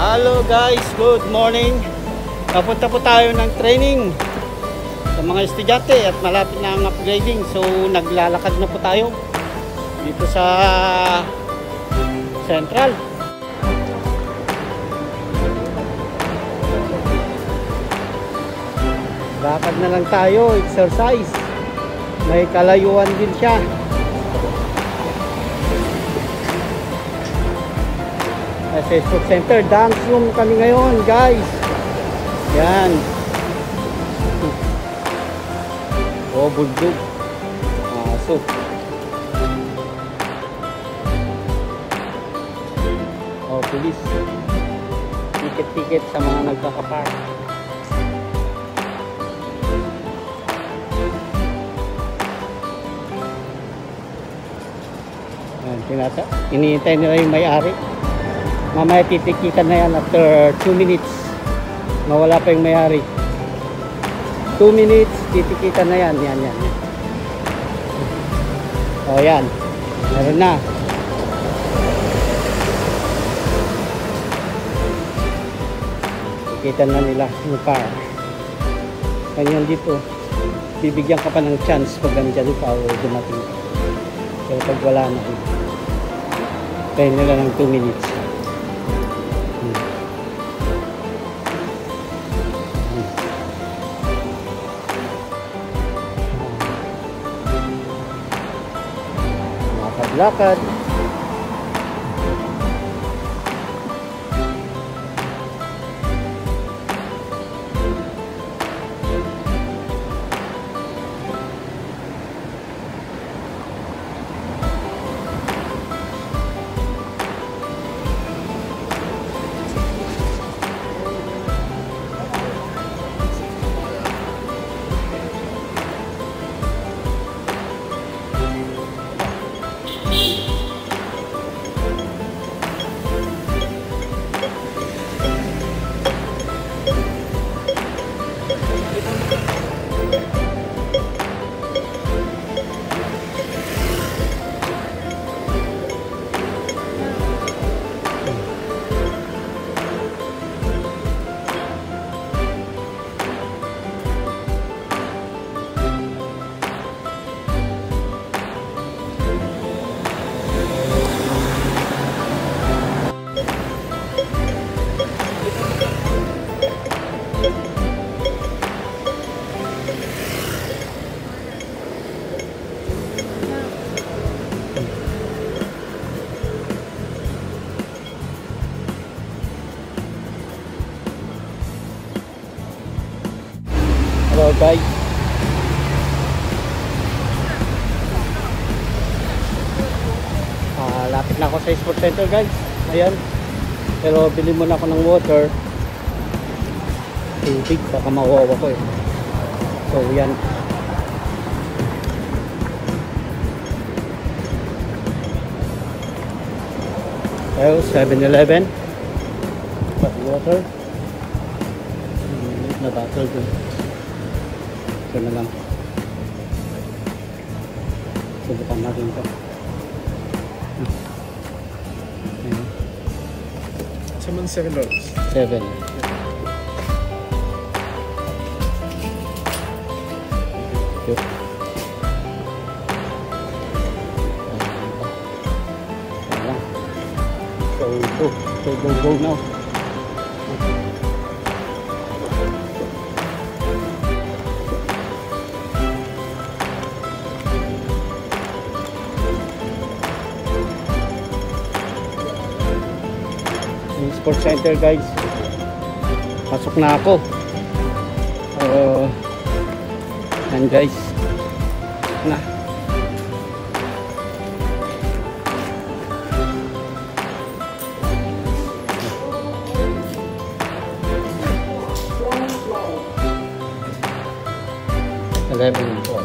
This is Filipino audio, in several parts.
Hello guys, good morning. Napunta po tayo ng training sa mga estudyante at malapit na ang upgrading. So naglalakad na po tayo dito sa Central. Lakad na lang tayo, exercise. May kalayuan din siya. Sa Sport Center, dance room kami ngayon guys. Yan. Oh, buldog. Aso. Oh, pulis. Ticket-ticket sa mga nagkakapark. Iniintay nila yung may-ari. Mamaya titikitan na yan after 2 minutes. Mawala pa yung may-ari. 2 minutes, titikitan na yan. Yan. O yan. Meron na. Tikitan na nila yung car. Ganyan dito. Bibigyan ka pa ng chance pag nandyan pa o dumating. Pero pag wala na, kaya nila ng 2 minutes. Lakad. Hello guys. Lapit na ako sa Sport Center guys. Ayan. Pero bili muna ako ng water. Tubig, baka mawawa ko eh. So yan. Ayo, 7-Eleven. Water. Na bottle dun. Ito na lang. Subukan natin ito. Someone $7. 7. So go now. Sport Center guys, pasok na ako. Yan guys na level 4.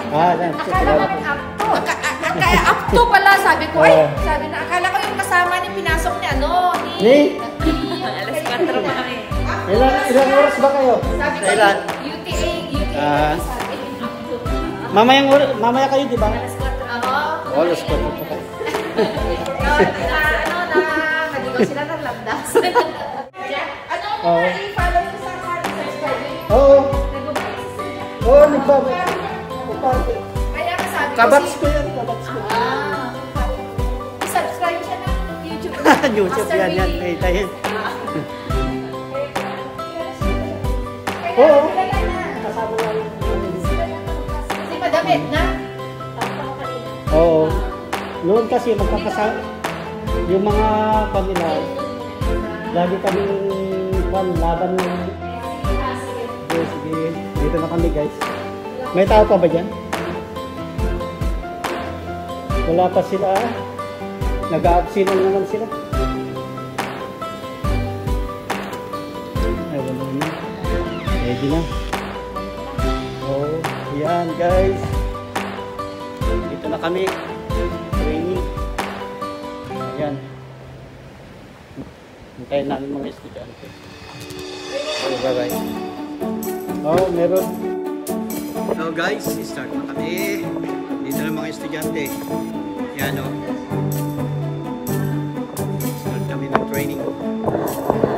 Akala ko up to. Kaya up to pala, sabi ko. Ay, sabi na, akala ko yung kasama ni pinasok ni ano, Ni? Alas 4 pa kami. Ilang oras ba kayo? Sabi ko, Kailan? UTA, sabi up to. Mamaya kayo, di ba? Alas 4 ako. Oh, alas 4 pa kayo. Naligaw sila ng landas. Ano mo i-follow mo sa subscribe? Oo. Nag-upload Oo, nagbabay. Kaya kasabi ko Kabats ko yan, kabats ko. subscribe siya ng YouTube. YouTube yan, yan. May tayo. Oo. Oo. Kasama na rin. Kasi madamit na. Oo. Noon kasi magkakasama. Yung mga kanila, lagi kaming laban ng... Sige. Dito na kami guys. May tao pa ba dyan? Wala pa sila. Nag-a-absino naman sila. Ay, wala na. Ready na. Oh, yan guys. Dito na kami. Training. Ayan. Hintayin namin mga estudyante. Okay, bye-bye. Oh, meron. So guys, start na kami. Dito na mga estudyante. Yan o. Start kami ng training.